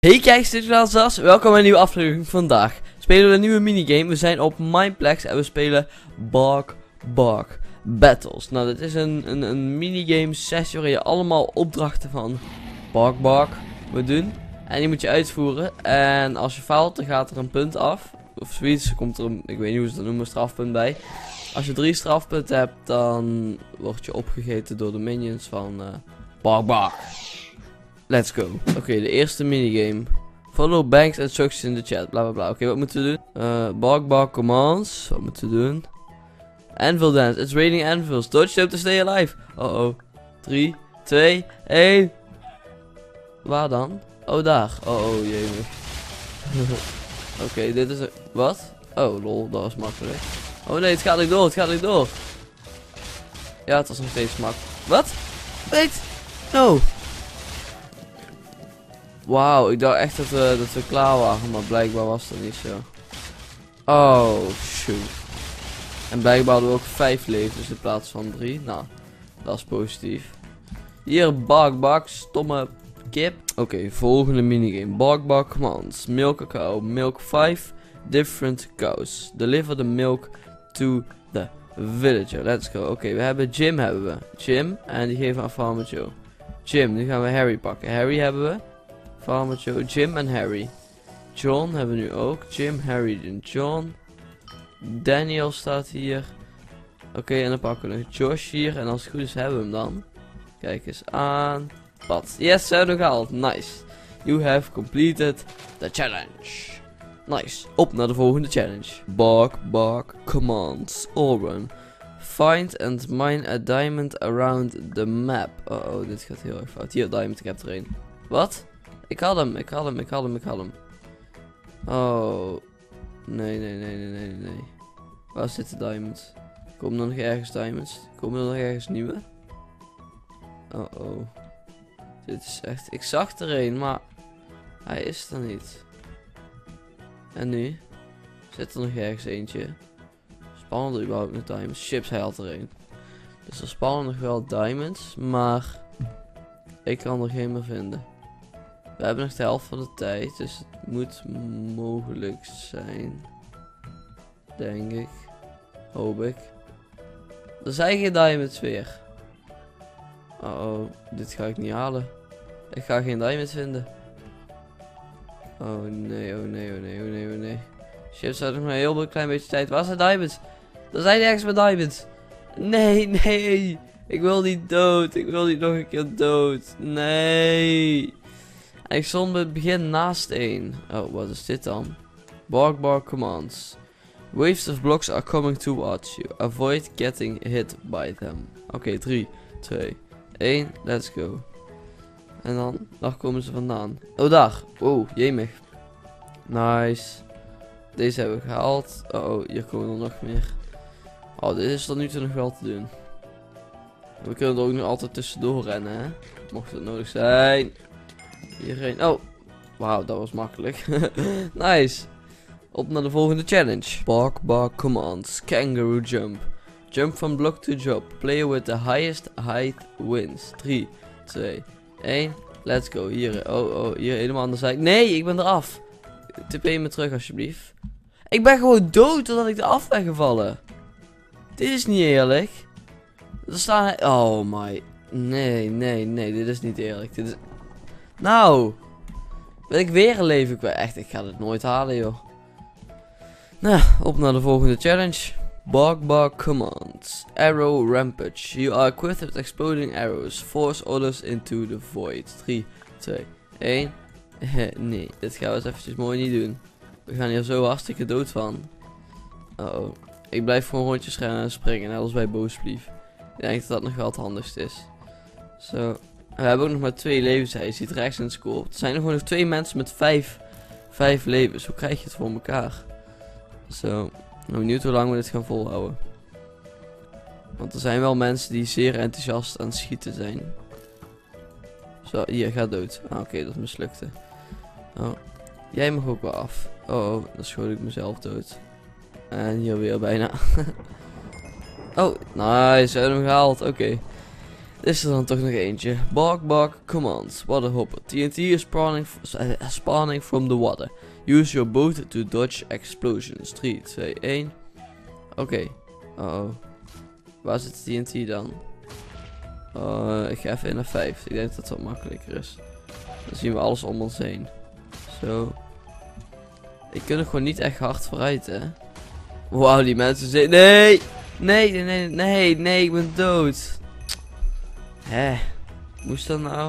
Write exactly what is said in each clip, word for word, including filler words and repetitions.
Hey kijkers, dit is Zas. Welkom bij een nieuwe aflevering. Vandaag spelen we een nieuwe minigame. We zijn op Mineplex en we spelen Bark Bark Battles. Nou, dit is een, een, een minigame sessie waarin je allemaal opdrachten van Bark Bark moet doen. En die moet je uitvoeren. En als je faalt, dan gaat er een punt af. Of zoiets, komt er een, ik weet niet hoe ze dat noemen, een strafpunt bij. Als je drie strafpunten hebt, dan word je opgegeten door de minions van uh, Bark Bark. Let's go. Oké, okay, de eerste minigame. Follow Banks instructions in the chat. Bla bla bla. Oké, okay, wat moeten we doen? Uh, bark Bark commands. Wat moeten we doen? Anvil dance. It's raining anvils. Dodge them to stay alive. Oh oh. drie, twee, één. Waar dan? Oh, daar. Oh oh, jemig. Oké, okay, dit is een... Wat? Oh, lol. Dat was makkelijk. Oh nee, het gaat niet door. Het gaat niet door. Ja, het was nog steeds makkelijk. Wat? Wait. No. Wauw, ik dacht echt dat we, dat we klaar waren, maar blijkbaar was dat niet zo. Oh, shoot. En blijkbaar hadden we ook vijf levens in plaats van drie. Nou, dat is positief. Hier, Bark Bark, stomme kip. Oké, okay, volgende minigame. Bark Bark commands. Milk a cow. Milk five different cows. Deliver the milk to the villager. Let's go. Oké, okay, we hebben Jim hebben we. Jim, en die geven aan Farmer Joe. Jim, nu gaan we Harry pakken. Harry hebben we. Farmer Joe, Jim en Harry. John hebben we nu ook. Jim, Harry en John. Daniel staat hier. Oké, okay, en dan pakken we nog Josh hier. En als het goed is hebben we hem dan. Kijk eens aan. Wat? Yes, ze hebben hem gehaald. Nice. You have completed the challenge. Nice. Op naar de volgende challenge. Bark, bark, commands. All run. Find and mine a diamond around the map. Oh, oh, dit gaat heel erg fout. Hier, diamond, ik heb er een. Wat? Ik had hem, ik had hem, ik had hem, ik had hem. Oh. Nee, nee, nee, nee, nee, nee. Waar zitten diamonds? Komen er nog ergens diamonds? Komen er nog ergens nieuwe? Oh, oh. Dit is echt... Ik zag er een, maar... Hij is er niet. En nu? Zit er nog ergens eentje? Spannend überhaupt met diamonds. Chips, hij had er een. Dus er spannen nog wel diamonds, maar... Ik kan er geen meer vinden. We hebben nog de helft van de tijd, dus het moet mogelijk zijn. Denk ik. Hoop ik. Er zijn geen diamonds weer. Uh oh, dit ga ik niet halen. Ik ga geen diamonds vinden. Oh nee, oh nee, oh nee, oh nee, oh nee. Chips had nog maar een heel klein beetje tijd. Waar zijn diamonds? Er zijn ergens met diamonds. Nee, nee. Ik wil niet dood. Ik wil niet nog een keer dood. Nee. En ik stond bij het begin naast één. Oh, wat is dit dan? Bark Bark commands. Waves of blocks are coming towards you. Avoid getting hit by them. Oké, okay, drie, twee, één. Let's go. En dan, daar komen ze vandaan. Oh, daar. Wow, jemig. Nice. Deze hebben we gehaald. Oh, oh, hier komen er nog meer. Oh, dit is tot nu toe nog wel te doen. We kunnen er ook nog altijd tussendoor rennen, hè. Mocht het nodig zijn. Hierheen. Oh. Wauw, dat was makkelijk. Nice. Op naar de volgende challenge. Bark Bark commands. Kangaroo jump. Jump from block to job. Player with the highest height wins. drie, twee, één. Let's go. Hier. Oh, oh. Hier helemaal aan de zijkant. Nee, ik ben eraf. Tip je me terug alsjeblieft. Ik ben gewoon dood doordat ik eraf ben gevallen. Dit is niet eerlijk. Er staan... Oh my... Nee, nee, nee. Dit is niet eerlijk. Dit is... Nou. Ben ik weer een leven? Ik ben echt... Ik ga dit nooit halen, joh. Nou, op naar de volgende challenge. Bark Bark commands. Arrow rampage. You are equipped with exploding arrows. Force others into the void. drie, twee, één. Nee, dit gaan we eens eventjes mooi niet doen. We gaan hier zo hartstikke dood van. Uh oh. Ik blijf gewoon rondjes rennen en springen. Net als bij Boosplief. Ik denk dat dat nog wel het handigst is. Zo. We hebben ook nog maar twee levens. Hij ziet rechts in het score. Er zijn nog gewoon nog twee mensen met vijf, vijf levens. Hoe krijg je het voor elkaar? Zo. Ik ben benieuwd hoe lang we dit gaan volhouden. Want er zijn wel mensen die zeer enthousiast aan het schieten zijn. Zo, hier, ga dood. Ah, oké, okay, dat mislukte. Oh. Jij mag ook wel af. Oh, oh, dan schoot ik mezelf dood. En hier weer bijna. Oh, nice, we hebben hem gehaald. Oké. Okay. Is er dan toch nog eentje. Bark, bark, commands. Water hopper. T N T is spawning, uh, spawning from the water. Use your boat to dodge explosions. drie, twee, één. Oké. Okay. Uh oh. Waar zit T N T dan? Uh, ik ga even in naar vijf. Ik denk dat dat wat makkelijker is. Dan zien we alles om ons heen. Zo. Ik kan er gewoon niet echt hard vooruit, hè. Wauw, die mensen zijn... Nee! Nee, nee, nee, nee, nee, ik ben dood. Hè? Moest dat nou?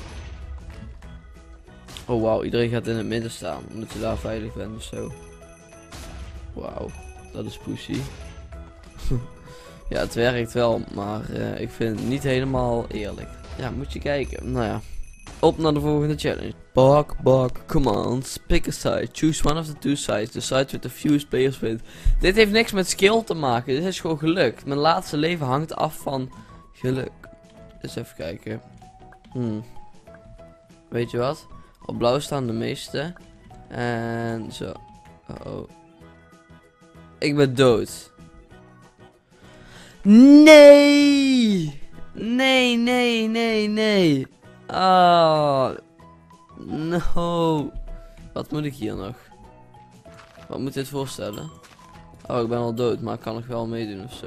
Oh wauw, iedereen gaat in het midden staan. Omdat je daar veilig bent of zo. Wauw, dat is pussy. Ja, het werkt wel, maar uh, ik vind het niet helemaal eerlijk. Ja, moet je kijken. Nou ja. Op naar de volgende challenge. Bark, bark, commands. Pick a side. Choose one of the two sides. The side with the fewest players win. Dit heeft niks met skill te maken. Dit is gewoon geluk. Mijn laatste leven hangt af van geluk. Dus even kijken. Hmm. Weet je wat? Op blauw staan de meeste. En zo. Uh oh. Ik ben dood. Nee! Nee, nee, nee, nee. Oh. No. Wat moet ik hier nog? Wat moet dit voorstellen? Oh, ik ben al dood, maar ik kan nog wel meedoen of zo.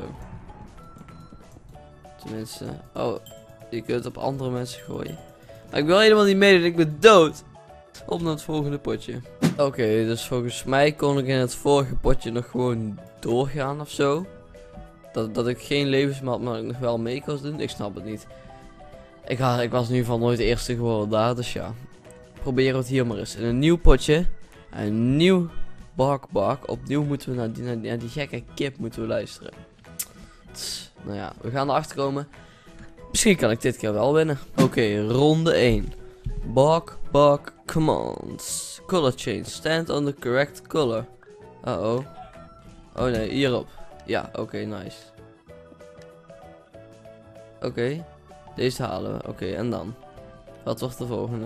Tenminste. Oh, je kunt op andere mensen gooien. Maar ik wil helemaal niet meedoen, ik ben dood. Op naar het volgende potje. Oké, okay, dus volgens mij kon ik in het vorige potje nog gewoon doorgaan of zo. Dat, dat ik geen levens meer had, maar ik nog wel mee kon doen. Ik snap het niet. Ik, had, ik was in ieder geval nooit de eerste geworden daar, dus ja. Proberen we het hier maar eens. In een nieuw potje. Een nieuw bakbak. Opnieuw moeten we naar die, naar die, naar die gekke kip moeten we luisteren. Tss, nou ja, we gaan erachter komen. Misschien kan ik dit keer wel winnen. Oké, okay, ronde één. Bark, bark, commands. Color change. Stand on the correct color. Uh oh. Oh nee, hierop. Ja, oké, okay, nice. Oké. Okay. Deze halen we. Oké, okay, en dan? Wat wordt de volgende?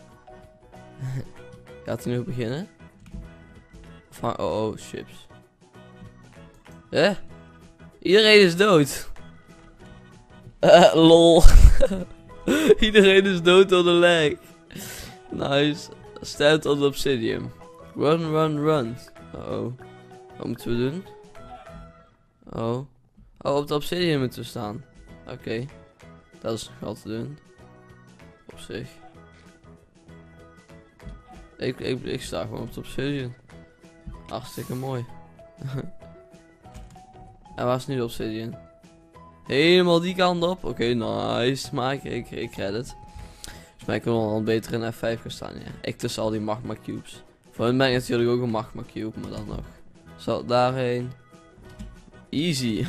Gaat hij nu beginnen? Van, oh, oh, chips. Eh? Iedereen is dood. Uh, lol. Iedereen is dood door de lag. Nice. Stand on the obsidian. Run, run, run. Uh oh. Wat moeten we doen? Oh. Oh, op de obsidian moeten we staan. Oké. Okay. Dat is nog wel te doen. Op zich. Ik, ik, ik sta gewoon op de obsidian. Hartstikke mooi. En waar is nu de obsidian? Helemaal die kant op. Oké, okay, nice. Maar ik, ik, ik red het. Dus mij kunnen we al beter in F vijf gaan staan. Ja. Ik tussen al die magma cubes. Voor hen ben ik natuurlijk ook een magma cube, maar dan nog. Zo, daarheen. Easy.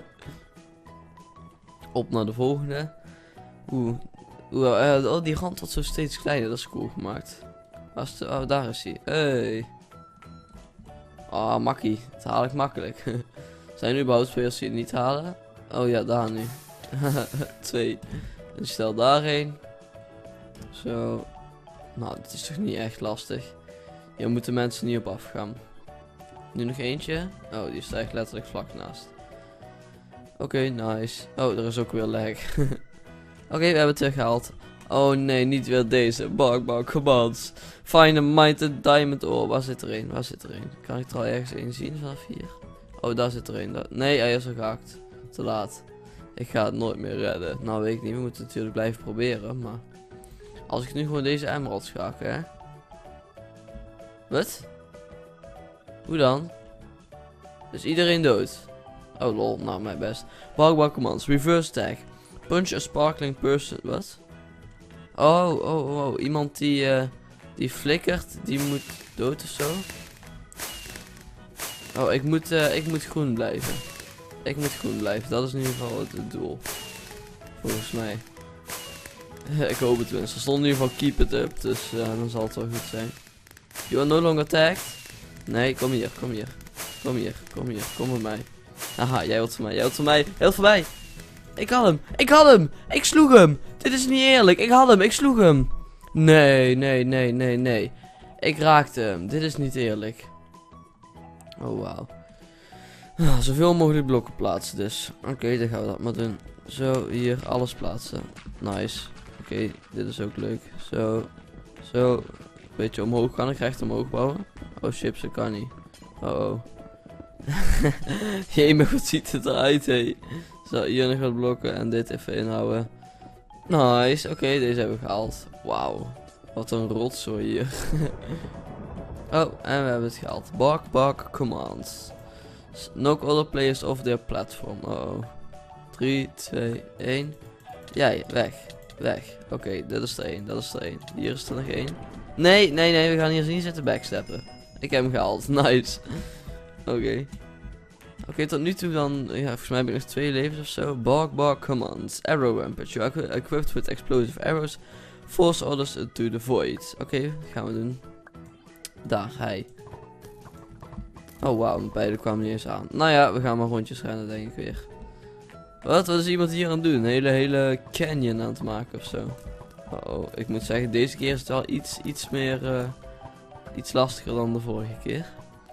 Op naar de volgende. Oeh. Oeh, uh, oh, die rand wordt zo steeds kleiner. Dat is cool gemaakt. Waar is de, oh, daar is hij. Hey. Ah, oh, makkie. Dat haal ik makkelijk. Zijn er überhaupt spelers die het niet halen? Oh ja, daar nu. Twee. En stel daarheen. Zo. Nou, dit is toch niet echt lastig. Hier moeten mensen niet op afgaan. Nu nog eentje. Oh, die staat echt letterlijk vlak naast. Oké, okay, nice. Oh, er is ook weer lag. Oké, okay, we hebben het teruggehaald. Oh nee, niet weer deze. Bark, bark, commands. Find a mighty diamond ore. Waar zit er een? Waar zit er een? Kan ik er al ergens een zien vanaf hier? Oh, daar zit er een. Daar... Nee, hij is al gehaakt. Te laat. Ik ga het nooit meer redden. Nou, weet ik niet. We moeten het natuurlijk blijven proberen. Maar als ik nu gewoon deze emeralds ga hakken, hè? Wat? Hoe dan? Is iedereen dood? Oh lol, nou mijn best. Bark, bark, commands. Reverse tag. Punch a sparkling person. Wat? Oh, oh, oh, oh. Iemand die, uh, die flikkert, die moet dood of zo. Oh, ik moet, uh, ik moet groen blijven. Ik moet groen blijven. Dat is in ieder geval het, het doel. Volgens mij. Ik hoop het tenminste. Er stond in ieder geval keep it up. Dus uh, dan zal het wel goed zijn. You are no longer tagged. Nee, kom hier, kom hier. Kom hier, kom hier, kom bij mij. Haha, jij wilt van mij, jij wilt van mij, jij wilt van mij. Ik had hem, ik had hem, ik sloeg hem. Dit is niet eerlijk, ik had hem, ik sloeg hem. Nee, nee, nee, nee, nee. Ik raakte hem, dit is niet eerlijk. Oh, wauw. Ah, zoveel mogelijk blokken plaatsen dus. Oké, okay, dan gaan we dat maar doen. Zo, hier, alles plaatsen. Nice. Oké, okay, dit is ook leuk. Zo, zo. Een beetje omhoog. Kan ik recht omhoog bouwen? Oh, chips, dat kan niet. Oh, oh. Jemig, wat ziet het eruit, hé. Zo, hier nog wat blokken en dit even inhouden. Nice, oké, okay, deze hebben we gehaald. Wauw, wat een rotzooi hier. Oh, en we hebben het gehaald. Bug, bug, commands. Knock other players off their platform. Uh oh. drie, twee, één. Jij, weg. Weg. Oké, okay, dit is er één, dat is er één. Hier is er nog één. Nee, nee, nee, we gaan hier niet zitten backsteppen. Ik heb hem gehaald, nice. Oké. Okay. Oké, okay, tot nu toe dan, ja, volgens mij heb ik nog twee levens of zo. Bug, bug, commands. Arrow rampage. You are equipped with explosive arrows. Force others to the void. Oké, okay, gaan we doen. Daar, hij. Oh wauw, beide kwamen niet eens aan. Nou ja, we gaan maar rondjes rennen denk ik weer. Wat? Wat is iemand hier aan het doen? Een hele, hele canyon aan het maken of zo. Oh, oh, ik moet zeggen, deze keer is het wel iets, iets meer, uh, iets lastiger dan de vorige keer.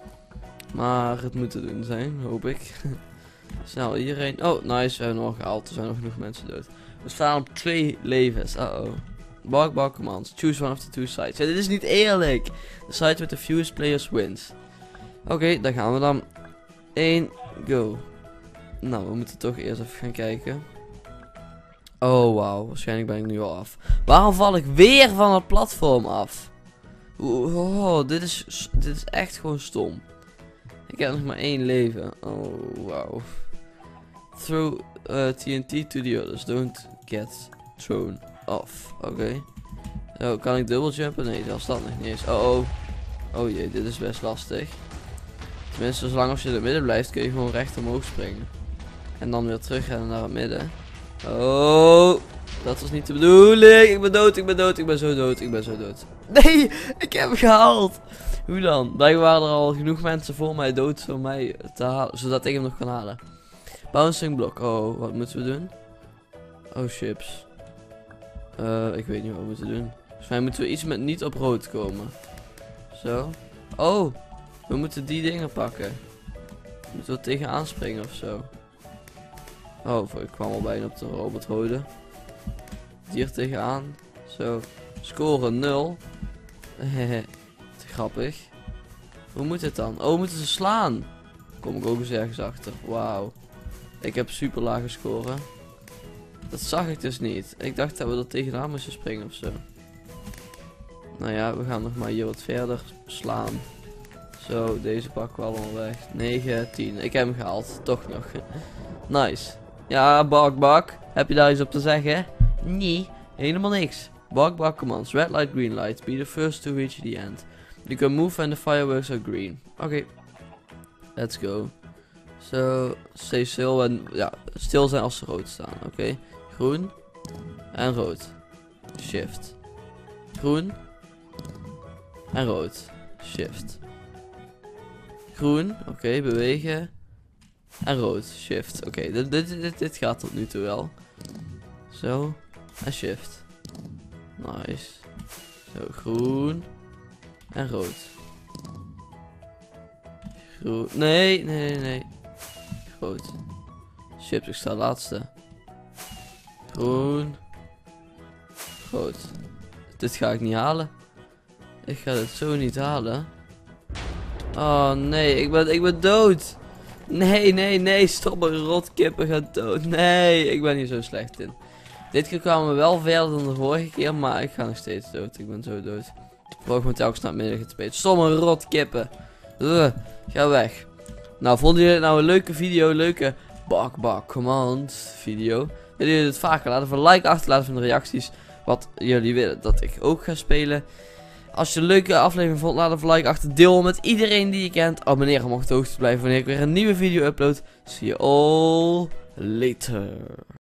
Maar het moet te doen zijn, hoop ik. Snel hierheen. Oh, nice, we hebben hem al gehaald. Er zijn nog genoeg mensen dood. We staan op twee levens. Uh oh. Bug, bug commands. Choose one of the two sides. Ja, dit is niet eerlijk. The side with the fewest players wins. Oké, okay, daar gaan we dan. één, go. Nou, we moeten toch eerst even gaan kijken. Oh, wauw. Waarschijnlijk ben ik nu al af. Waarom val ik weer van het platform af? Oh, dit is, dit is echt gewoon stom. Ik heb nog maar één leven. Oh, wauw. Throw uh, T N T to the others. Don't get thrown off. Oké. Okay. Oh, kan ik double jumpen? Nee, dat staat nog niet eens. Oh, oh. Oh jee, dit is best lastig. Tenminste, zolang als je in het midden blijft, kun je gewoon recht omhoog springen. En dan weer terug gaan naar het midden. Oh, dat was niet de bedoeling. Ik ben dood, ik ben dood, ik ben zo dood, ik ben zo dood. Nee, ik heb hem gehaald. Hoe dan? Blijkbaar waren er al genoeg mensen voor mij dood voor mij te halen, zodat ik hem nog kan halen. Bouncing block. Oh, wat moeten we doen? Oh, chips. Uh, ik weet niet wat we moeten doen. Volgens mij moeten we iets met niet op rood komen. Zo. Oh, we moeten die dingen pakken. Moeten we tegenaan springen of zo. Oh, ik kwam al bijna op de robot rode. Hier tegenaan. Zo. Scoren nul. Hehe. Grappig. Hoe moet het dan? Oh, moeten ze slaan? Kom ik ook eens ergens achter. Wauw. Ik heb super lage scoren. Dat zag ik dus niet. Ik dacht dat we er tegenaan moesten springen of zo. Nou ja, we gaan nog maar hier wat verder slaan. Zo, deze pakken we allemaal weg. negen, tien. Ik heb hem gehaald. Toch nog. Nice. Ja, bak, bak. Heb je daar iets op te zeggen? Nee, helemaal niks. Bak, bak commands. Red light, green light. Be the first to reach the end. You can move when the fireworks are green. Oké. Okay. Let's go. Zo, stay stil en ja, stil zijn als ze rood staan. Oké. Okay. Groen. En rood. Shift. Groen. En rood. Shift. Groen. Oké, okay, bewegen. En rood. Shift. Oké, okay, dit, dit, dit, dit gaat tot nu toe wel. Zo. En shift. Nice. Zo, groen. En rood. Groen. Nee, nee, nee, nee. Rood. Chips, ik sta laatste. Groen. Rood. Dit ga ik niet halen. Ik ga dit zo niet halen. Oh nee, ik ben, ik ben dood. Nee, nee, nee, stomme rotkippen gaat dood. Nee, ik ben hier zo slecht in. Dit keer kwamen we wel verder dan de vorige keer, maar ik ga nog steeds dood. Ik ben zo dood. Volgens mij telkens naar het midden gespeeld. Stomme rotkippen. Uh, ga weg. Nou, vonden jullie het nou een leuke video? Leuke bak bak command video? Willen jullie het vaker? Laat even een like achter, laat even in de reacties wat jullie willen dat ik ook ga spelen. Als je een leuke aflevering vond, laat even een like achter. Deel met iedereen die je kent. Abonneer om op de hoogte te blijven wanneer ik weer een nieuwe video upload. See you all later.